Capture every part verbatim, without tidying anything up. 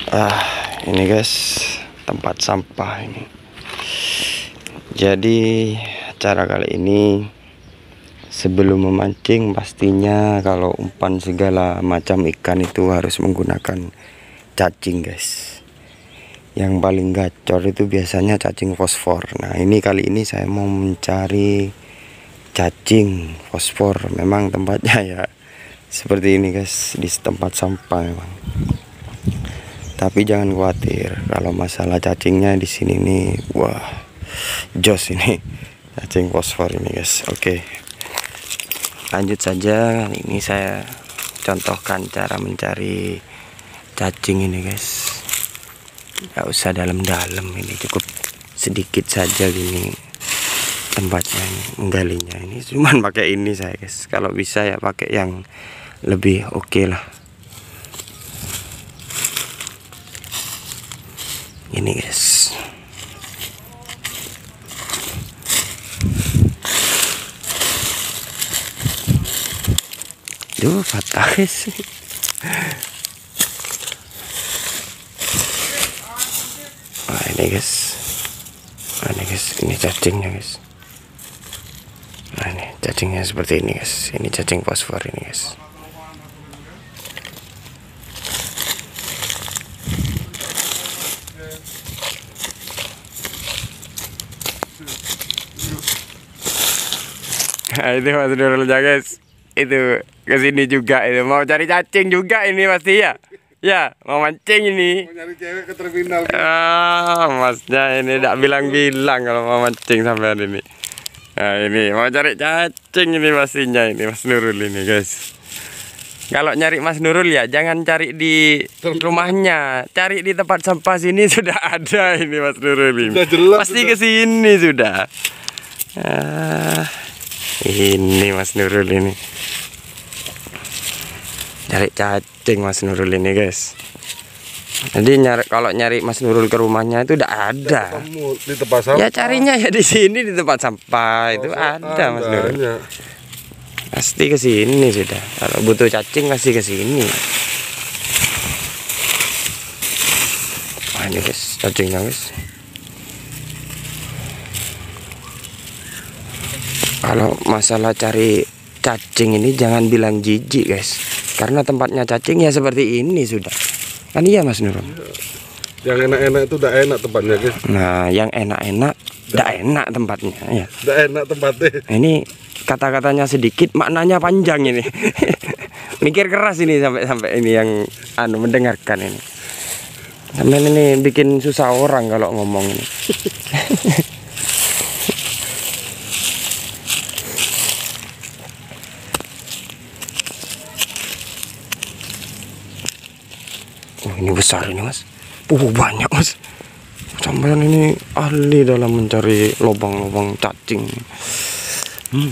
Ah, ini guys, tempat sampah ini. Jadi cara kali ini, sebelum memancing pastinya kalau umpan segala macam ikan itu harus menggunakan cacing guys. Yang paling gacor itu biasanya cacing fosfor. Nah ini kali ini saya mau mencari cacing fosfor. Memang tempatnya ya seperti ini guys, di tempat sampah memang. Tapi jangan khawatir, kalau masalah cacingnya di sini nih, wah, jos ini cacing fosfor ini guys. Oke, lanjut saja. Ini saya contohkan cara mencari cacing ini guys. Gak usah dalam-dalam, ini cukup sedikit saja gini tempatnya ini, menggalinya ini. Cuman pakai ini saya guys. Kalau bisa ya pakai yang lebih oke okay lah. Ini guys. Duh, patah guys. Nah ini guys. Nah ini guys, ini cacingnya guys. Nah ini cacingnya seperti ini guys. Ini cacing fosfor ini guys. Nah, itu Mas Nurulnya guys, itu kesini juga, itu mau cari cacing juga ini pasti ya, ya mau mancing ini. Mau nyari cewek ke terminal. Ah, masnya ini tidak bilang-bilang kalau mau mancing sampean ini. Nah ini mau cari cacing ini pastinya ini Mas Nurul ini guys. Kalau nyari Mas Nurul ya jangan cari di rumahnya, cari di tempat sampah sini sudah ada ini Mas Nurul ini. Pasti kesini sudah. Ah. Ini Mas Nurul ini cari cacing Mas Nurul ini guys. Jadi nyari, kalau nyari Mas Nurul ke rumahnya itu udah ada. Di tempat sampah. Ya carinya ya di sini di tempat sampah itu ada Mas Nurul. Pasti ke sini sudah. Kalau butuh cacing pasti ke sini. Wah ini guys, cacingnya guys. Kalau masalah cari cacing ini jangan bilang jijik guys, karena tempatnya cacing ya seperti ini sudah. Kan iya Mas Nurul. Yang enak-enak itu udah enak tempatnya guys. Nah yang enak-enak udah enak tempatnya ya. Udah enak tempatnya. Ini kata-katanya sedikit maknanya panjang ini. Mikir keras ini sampai-sampai ini yang anu mendengarkan ini. Sampai ini bikin susah orang kalau ngomong ini. Oh, ini besar ini Mas. Uh, banyak Mas. Sampean ini ahli dalam mencari lubang-lubang cacing. Hmm.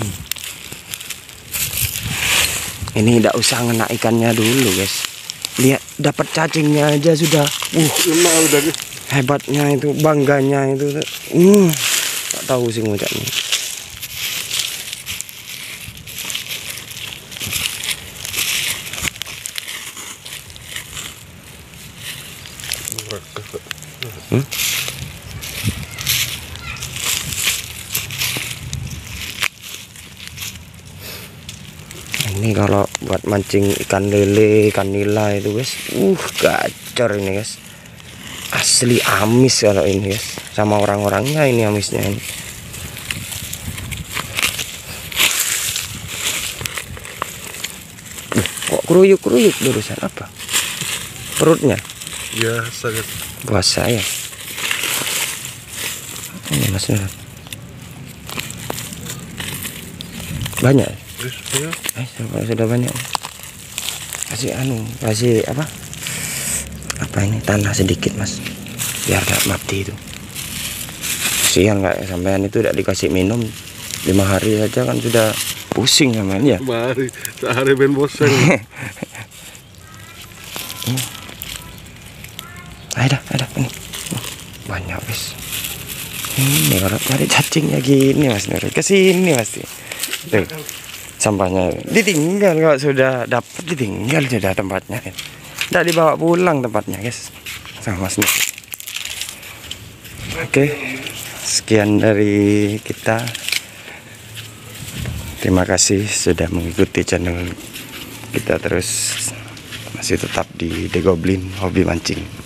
Ini tidak usah ngena ikannya dulu guys. Lihat dapat cacingnya aja sudah. Uh, udah, hebatnya itu, bangganya itu. Uh, tak tahu sih ngucapnya. Hmm? Ini kalau buat mancing ikan lele, ikan nila itu guys, uh gacor ini guys, asli amis kalau ini guys, sama orang-orangnya ini amisnya ini. Uh, kok keruyuk-keruyuk barusan apa? Perutnya? Ya, sangat puasa ya. Ini Mas Nurul. Banyak. ya. Eh, sudah banyak. Kasih anu, kasih apa? Apa ini tanah sedikit Mas, biar gak mati itu. Kasihan nggak sampean itu tidak dikasih minum lima hari saja kan sudah pusing sampean ya. Mari, sehari ben bosan. Ada, ada ini. Banyak guys. Ini kalau cari cacingnya gini Mas Nurul, kesini pasti. Tuh, sampahnya ditinggal, kalau sudah dapat ditinggal sudah tempatnya. Tidak dibawa pulang tempatnya guys. sama Mas Niko. Oke, sekian dari kita. Terima kasih sudah mengikuti channel kita, terus masih tetap di The Goblin Hobi Mancing.